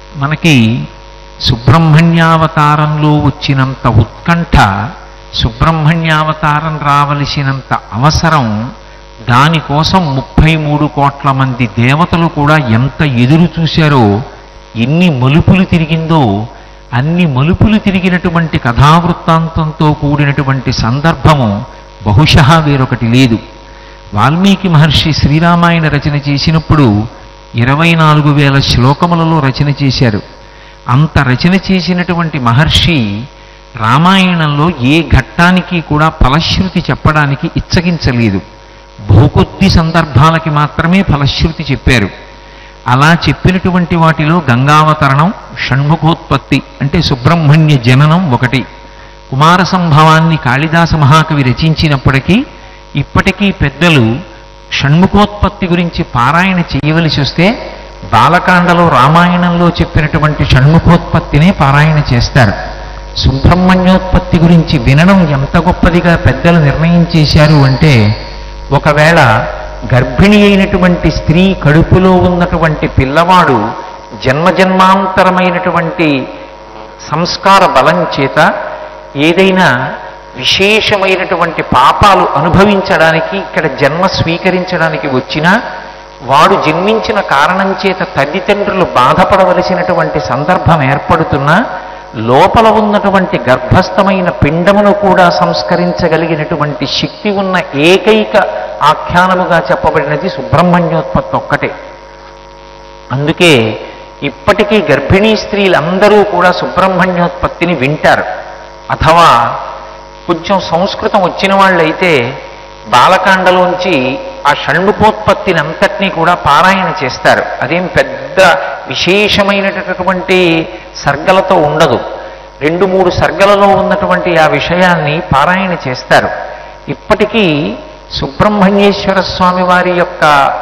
మనకి సుబ్రహ్మణ్యావతారంలో వచ్చినంత ఉత్కంఠ, సుబ్రహ్మణ్యావతారం రావలసినంత అవసరం, దానికోసం 33 కోట్ల మంది దేవతలు కూడా ఎంత ఎదురు చూశారో, ఎన్ని మలుపులు తిరిగిందో, అన్ని మలుపులు తిరిగినటువంటి కథావృత్తాంతంతో కూడినటువంటి సందర్భము బహుశः వేరొకటి లేదు. వాల్మీకి మహర్షి శ్రీరామాయణ రచన చేసినప్పుడు 24,000 శ్లోకములలో రచన చేశారు. అంత రచన చేసినటువంటి మహర్షి రామాయణంలో ఏ ఘట్టానికి కూడా ఫలశ్రుతి చెప్పడానికి ఇచ్చగించలేదు. బహుకొద్ది సందర్భాలకి మాత్రమే ఫలశ్రుతి చెప్పారు. అలా చెప్పినటువంటి వాటిలో గంగావతరణం, షణ్ముఖోత్పత్తి అంటే సుబ్రహ్మణ్య జననం ఒకటి. కుమార సంభవాన్ని కాళిదాస మహాకవి రచించినప్పటికీ ఇప్పటికీ పెద్దలు షణ్ముఖోత్పత్తి గురించి పారాయణ చేయవలసి వస్తే బాలకాండలో రామాయణంలో చెప్పినటువంటి షణ్ముఖోత్పత్తినే పారాయణ చేస్తారు. సుబ్రహ్మణ్యోత్పత్తి గురించి వినడం ఎంత గొప్పదిగా పెద్దలు నిర్ణయం చేశారు అంటే, ఒకవేళ గర్భిణి అయినటువంటి స్త్రీ కడుపులో ఉన్నటువంటి పిల్లవాడు జన్మజన్మాంతరమైనటువంటి సంస్కార బలం చేత ఏదైనా విశేషమైనటువంటి పాపాలు అనుభవించడానికి, ఇక్కడ జన్మ స్వీకరించడానికి వచ్చినా, వాడు జన్మించిన కారణం చేత తల్లిదండ్రులు బాధపడవలసినటువంటి సందర్భం ఏర్పడుతున్నా, లోపల ఉన్నటువంటి గర్భస్థమైన పిండమును కూడా సంస్కరించగలిగినటువంటి శక్తి ఉన్న ఏకైక ఆఖ్యానముగా చెప్పబడినది సుబ్రహ్మణ్యోత్పత్తి ఒక్కటే. అందుకే ఇప్పటికీ గర్భిణీ స్త్రీలందరూ కూడా సుబ్రహ్మణ్యోత్పత్తిని వింటారు. అథవా కొంచెం సంస్కృతం వచ్చిన వాళ్ళైతే బాలకాండలోంచి ఆ షణ్ముఖోత్పత్తిని అంతటినీ కూడా పారాయణ చేస్తారు. అదేం పెద్ద విశేషమైనటువంటి సర్గలతో ఉండదు. 2-3 సర్గలలో ఉన్నటువంటి ఆ విషయాన్ని పారాయణ చేస్తారు. ఇప్పటికీ సుబ్రహ్మణ్యేశ్వర స్వామి వారి యొక్క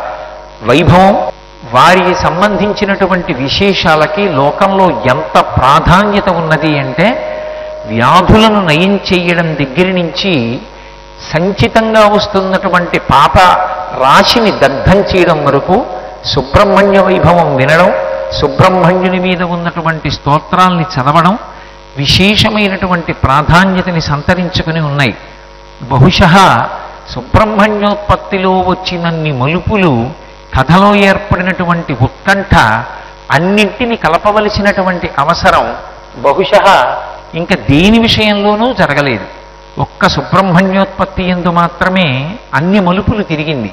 వైభవం, వారికి సంబంధించినటువంటి విశేషాలకి లోకంలో ఎంత ప్రాధాన్యత ఉన్నది అంటే, వ్యాధులను నయం చేయడం దగ్గర నుంచి సంచితంగా వస్తున్నటువంటి పాప రాశిని దగ్ధం చేయడం వరకు సుబ్రహ్మణ్య వైభవం వినడం, సుబ్రహ్మణ్యుని మీద ఉన్నటువంటి స్తోత్రాల్ని చదవడం విశేషమైనటువంటి ప్రాధాన్యతని సంతరించుకుని ఉన్నాయి. బహుశः సుబ్రహ్మణ్యోత్పత్తిలో వచ్చినన్ని మలుపులు, కథలో ఏర్పడినటువంటి ఉత్కంఠ, అన్నింటినీ కలపవలసినటువంటి అవసరం బహుశः ఇంకా దేని విషయంలోనూ జరగలేదు. ఒక్క సుబ్రహ్మణ్యోత్పత్తి యందు మాత్రమే అన్ని మలుపులు తిరిగింది.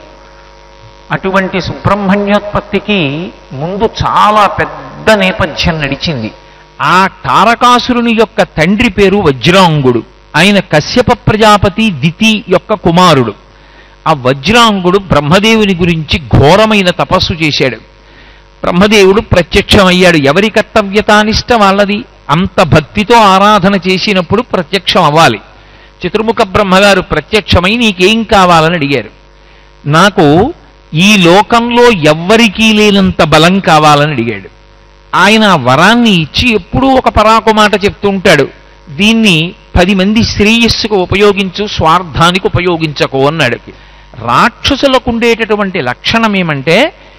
అటువంటి సుబ్రహ్మణ్యోత్పత్తికి ముందు చాలా పెద్ద నేపథ్యం నడిచింది. ఆ తారకాసురుని యొక్క తండ్రి పేరు వజ్రాంగుడు. ఆయన కశ్యప ప్రజాపతి దితి యొక్క కుమారుడు. ఆ వజ్రాంగుడు బ్రహ్మదేవుని గురించి ఘోరమైన తపస్సు చేశాడు. బ్రహ్మదేవుడు ప్రత్యక్షమయ్యాడు. ఎవరి కర్తవ్యతానిష్ట వాళ్ళది. అంత భక్తితో ఆరాధన చేసినప్పుడు ప్రత్యక్షం అవ్వాలి. చతుర్ముఖ బ్రహ్మగారు ప్రత్యక్షమై నీకేం కావాలని అడిగారు. నాకు ఈ లోకంలో ఎవ్వరికీ లేనంత బలం కావాలని అడిగాడు. ఆయన వరాన్ని ఇచ్చి ఎప్పుడూ ఒక పరాకు మాట చెప్తూ ఉంటాడు, దీన్ని 10 మంది శ్రేయస్సుకు ఉపయోగించు, స్వార్థానికి ఉపయోగించకు అన్నాడు. రాక్షసులకు ఉండేటటువంటి లక్షణం ఏమంటే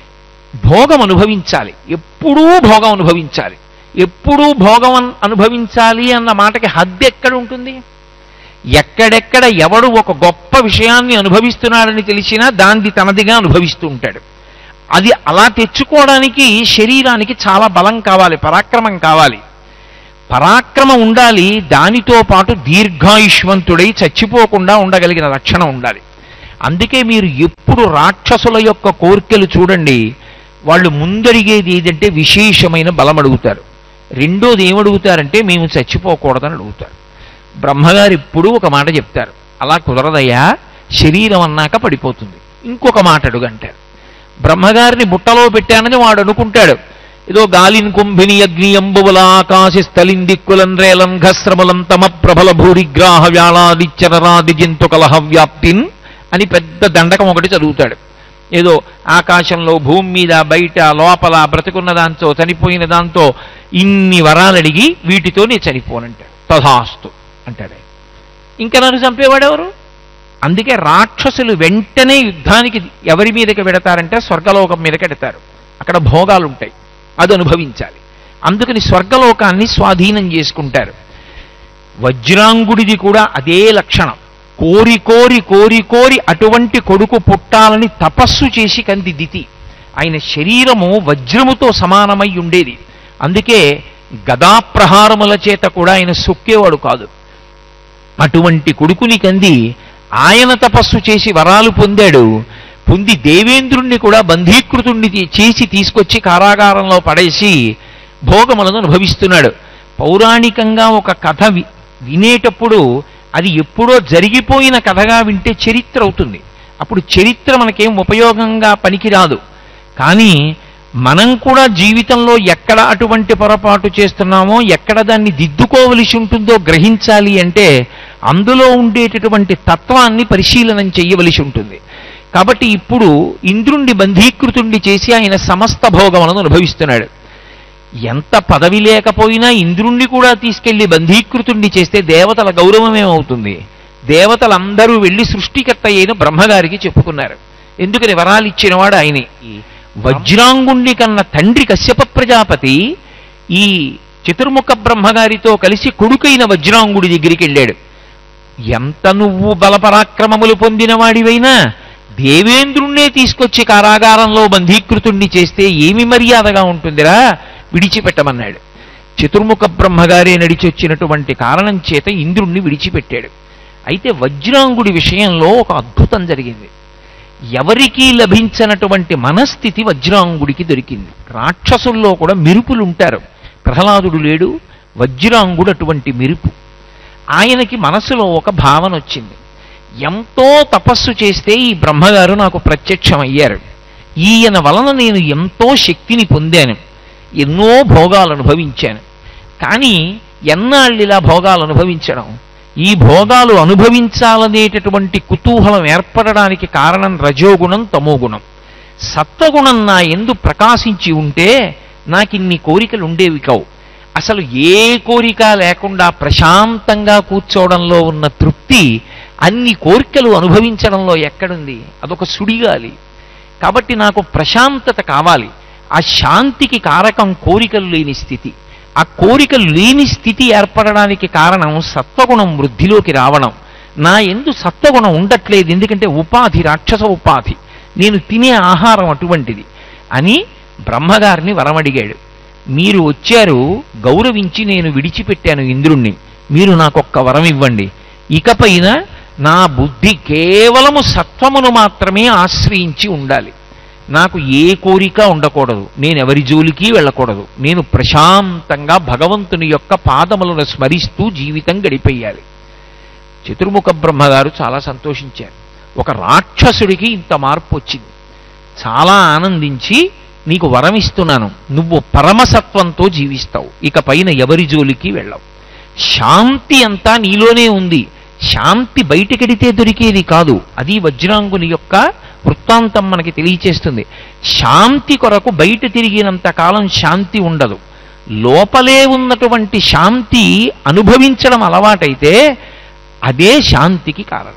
భోగం అనుభవించాలి, ఎప్పుడూ భోగం అనుభవించాలి. ఎప్పుడూ భోగం అనుభవించాలి అన్న మాటకి హద్దు ఎక్కడ ఉంటుంది? ఎక్కడెక్కడ ఎవడు ఒక గొప్ప విషయాన్ని అనుభవిస్తున్నాడని తెలిసినా దాన్ని తనదిగా అనుభవిస్తూ ఉంటాడు. అది అలా తెచ్చుకోవడానికి శరీరానికి చాలా బలం కావాలి, పరాక్రమం కావాలి. పరాక్రమం ఉండాలి, దానితో పాటు దీర్ఘాయుష్మంతుడై చచ్చిపోకుండా ఉండగలిగిన లక్షణం ఉండాలి. అందుకే మీరు ఎప్పుడు రాక్షసుల యొక్క కోరికలు చూడండి, వాళ్ళు ముందడిగేది ఏదంటే విశేషమైన బలం అడుగుతారు. రెండోది ఏమడుగుతారంటే మేము చచ్చిపోకూడదని అడుగుతారు. బ్రహ్మగారు ఇప్పుడు ఒక మాట చెప్తారు, అలా కుదరదయ్యా, శరీరం అన్నాక పడిపోతుంది, ఇంకొక మాట అడుగంటారు. బ్రహ్మగారిని బుట్టలో పెట్టానని వాడు అనుకుంటాడు, ఏదో గాలిన్ కుంభిని అగ్ని అంబువల ఆకాశ స్థలిన్ దిక్కులన్ రేలన్ ఘస్రములం తమ ప్రభల భూరిగ్రాహ వ్యాళాదిచ్చరాది జంతు కలహ వ్యాప్తిన్ అని పెద్ద దండకం ఒకటి చదువుతాడు. ఏదో ఆకాశంలో, భూమి మీద, బయట, లోపల బ్రతుకున్న దాంతో, చనిపోయిన దాంతో ఇన్ని వరాలు అడిగి వీటితో నేను చనిపోనంటాడు. తథాస్తు అంటాడు. ఇంకా నన్ను చంపేవాడెవరు? అందుకే రాక్షసులు వెంటనే యుద్ధానికి ఎవరి మీదకి పెడతారంటే స్వర్గలోకం మీదకి పెడతారు. అక్కడ భోగాలు ఉంటాయి, అది అనుభవించాలి. అందుకని స్వర్గలోకాన్ని స్వాధీనం చేసుకుంటారు. వజ్రాంగుడిది కూడా అదే లక్షణం. కోరి కోరి కోరి కోరి అటువంటి కొడుకు పుట్టాలని తపస్సు చేసి కంది దితి. ఆయన శరీరము వజ్రముతో సమానమై ఉండేది. అందుకే గదాప్రహారముల చేత కూడా ఆయన సొక్కేవాడు కాదు. అటువంటి కొడుకుని కంది ఆయన తపస్సు చేసి వరాలు పొందాడు. పొంది దేవేంద్రుణ్ణి కూడా బంధీకృతుణ్ణి చేసి తీసుకొచ్చి కారాగారంలో పడేసి భోగములను అనుభవిస్తున్నాడు. పౌరాణికంగా ఒక కథ వినేటప్పుడు అది ఎప్పుడో జరిగిపోయిన కథగా వింటే చరిత్ర అవుతుంది. అప్పుడు చరిత్ర మనకేం ఉపయోగంగా పనికిరాదు. కానీ మనం కూడా జీవితంలో ఎక్కడ అటువంటి పొరపాటు చేస్తున్నామో, ఎక్కడ దాన్ని దిద్దుకోవలసి ఉంటుందో గ్రహించాలి అంటే అందులో ఉండేటటువంటి తత్వాన్ని పరిశీలనం చేయవలసి ఉంటుంది. కాబట్టి ఇప్పుడు ఇంద్రుణ్ణి బంధీకృతుణ్ణి చేసి ఆయన సమస్త భోగములను అనుభవిస్తున్నాడు. ఎంత పదవి లేకపోయినా ఇంద్రుణ్ణి కూడా తీసుకెళ్లి బంధీకృతుణ్ణి చేస్తే దేవతల గౌరవం ఏమవుతుంది? దేవతలందరూ వెళ్ళి సృష్టికర్త అయిన బ్రహ్మగారికి చెప్పుకున్నారు. ఎందుకని వరాలు ఇచ్చినవాడు ఆయనే. వజ్రాంగుణ్ణి కన్న తండ్రి కశ్యప ప్రజాపతి ఈ చతుర్ముఖ బ్రహ్మగారితో కలిసి కొడుకైన వజ్రాంగుడి దగ్గరికి వెళ్ళాడు. ఎంత నువ్వు బలపరాక్రమములు పొందినవాడివైనా దేవేంద్రుణ్ణే తీసుకొచ్చి కారాగారంలో బంధీకృతుణ్ణి చేస్తే ఏమి మర్యాదగా ఉంటుందిరా, విడిచిపెట్టమన్నాడు. చతుర్ముఖ బ్రహ్మగారే నడిచొచ్చినటువంటి కారణం చేత ఇంద్రుణ్ణి విడిచిపెట్టాడు. అయితే వజ్రాంగుడి విషయంలో ఒక అద్భుతం జరిగింది. ఎవరికీ లభించనటువంటి మనస్థితి వజ్రాంగుడికి దొరికింది. రాక్షసుల్లో కూడా మెరుపులుంటారు. ప్రహ్లాదుడు లేడు, వజ్రాంగుడు అటువంటి మెరుపు. ఆయనకి మనసులో ఒక భావన వచ్చింది. ఎంతో తపస్సు చేస్తే ఈ బ్రహ్మగారు నాకు ప్రత్యక్షమయ్యారు. ఈయన వలన నేను ఎంతో శక్తిని పొందాను, ఎన్నో భోగాలు అనుభవించాను. కానీ ఎన్నాళ్ళిలా భోగాలు అనుభవించడం? ఈ భోగాలు అనుభవించాలనేటటువంటి కుతూహలం ఏర్పడడానికి కారణం రజోగుణం, తమోగుణం. సత్వగుణం నా యందు ప్రకాశించి ఉంటే నాకిన్ని కోరికలు ఉండేవి కావు. అసలు ఏ కోరిక లేకుండా ప్రశాంతంగా కూర్చోవడంలో ఉన్న తృప్తి అన్ని కోరికలు అనుభవించడంలో ఎక్కడుంది? అదొక సుడిగాలి. కాబట్టి నాకు ప్రశాంతత కావాలి. ఆ శాంతికి కారకం కోరికలు లేని స్థితి. ఆ కోరికలు లేని స్థితి ఏర్పడడానికి కారణం సత్వగుణం వృద్ధిలోకి రావడం. నా యందు సత్వగుణం ఉండట్లేదు, ఎందుకంటే ఉపాధి రాక్షస ఉపాధి, నేను తినే ఆహారం అటువంటిది అని బ్రహ్మగారిని వరమడిగాడు. మీరు వచ్చారు, గౌరవించి నేను విడిచిపెట్టాను ఇంద్రుణ్ణి, మీరు నాకొక్క వరం ఇవ్వండి. ఇకపైన నా బుద్ధి కేవలము సత్వమును మాత్రమే ఆశ్రయించి ఉండాలి. నాకు ఏ కోరిక ఉండకూడదు, నేను ఎవరి జోలికి వెళ్ళకూడదు. నేను ప్రశాంతంగా భగవంతుని యొక్క పాదములను స్మరిస్తూ జీవితం గడిపేయాలి. చతుర్ముఖ బ్రహ్మగారు చాలా సంతోషించారు. ఒక రాక్షసుడికి ఇంత మార్పు వచ్చింది. చాలా ఆనందించి, నీకు వరం ఇస్తున్నాను, నువ్వు పరమసత్వంతో జీవిస్తావు, ఇక పైన ఎవరి జోలికి వెళ్ళవు. శాంతి అంతా నీలోనే ఉంది. శాంతి బయటికెడితే దొరికేది కాదు. అది వజ్రాంగుని యొక్క వృత్తాంతం మనకి తెలియచేస్తుంది. శాంతి కొరకు బయట తిరిగినంత కాలం శాంతి ఉండదు. లోపలే ఉన్నటువంటి శాంతి అనుభవించడం అలవాటైతే అదే శాంతికి కారణం.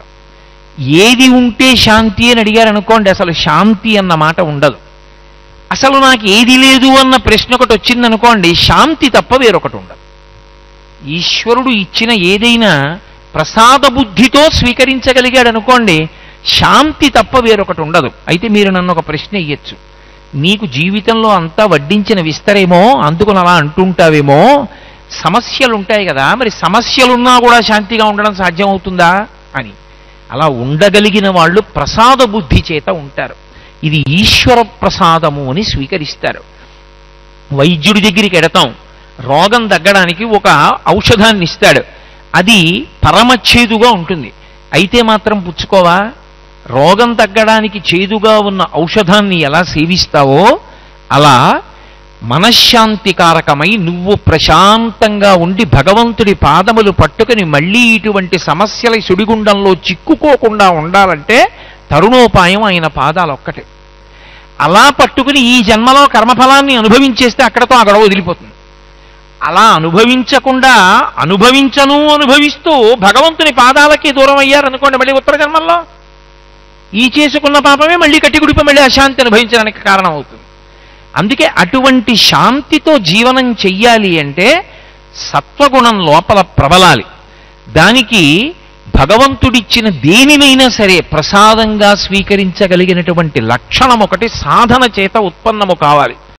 ఏది ఉంటే శాంతి అని అడిగారనుకోండి, అసలు శాంతి అన్న మాట ఉండదు. అసలు నాకు ఏది లేదు అన్న ప్రశ్న ఒకటి వచ్చిందనుకోండి, శాంతి తప్ప వేరొకటి ఉండదు. ఈశ్వరుడు ఇచ్చిన ఏదైనా ప్రసాద బుద్ధితో స్వీకరించగలిగాడు అనుకోండి, శాంతి తప్ప వేరొకటి ఉండదు. అయితే మీరు నన్ను ఒక ప్రశ్న ఇయ్యొచ్చు, నీకు జీవితంలో అంతా వడ్డించిన విస్తరేమో అందుకని అలా అంటుంటావేమో, సమస్యలు ఉంటాయి కదా, మరి సమస్యలున్నా కూడా శాంతిగా ఉండడం సాధ్యమవుతుందా అని. అలా ఉండగలిగిన వాళ్ళు ప్రసాద బుద్ధి చేత ఉంటారు. ఇది ఈశ్వర ప్రసాదము అని స్వీకరిస్తారు. వైద్యుడి దగ్గరికి ఎడతాం, రోగం తగ్గడానికి ఒక ఔషధాన్ని ఇస్తాడు, అది పరమచేదుగా ఉంటుంది, అయితే మాత్రం పుచ్చుకోవా? రోగం తగ్గడానికి చేదుగా ఉన్న ఔషధాన్ని ఎలా సేవిస్తావో అలా మనశ్శాంతికారకమై నువ్వు ప్రశాంతంగా ఉండి భగవంతుడి పాదములు పట్టుకుని మళ్ళీ ఇటువంటి సమస్యల సుడిగుండంలో చిక్కుకోకుండా ఉండాలంటే తరుణోపాయం ఆయన పాదాలు ఒక్కటే. అలా పట్టుకుని ఈ జన్మలో కర్మఫలాన్ని అనుభవించేస్తే అక్కడతో ఆ గొడవ వదిలిపోతుంది. అలా అనుభవించకుండా అనుభవిస్తూ భగవంతుని పాదాలకి దూరం అయ్యారనుకోండి, మళ్ళీ ఉత్తర జన్మల్లో ఈ చేసుకున్న పాపమే మళ్ళీ కట్టిగుడిపై మళ్ళీ అశాంతి అనుభవించడానికి కారణం అవుతుంది. అందుకే అటువంటి శాంతితో జీవనం చెయ్యాలి అంటే సత్వగుణం లోపల ప్రబలాలి. దానికి భగవంతుడిచ్చిన దేనినైనా సరే ప్రసాదంగా స్వీకరించగలిగినటువంటి లక్షణం ఒకటి సాధన చేత ఉత్పన్నము కావాలి.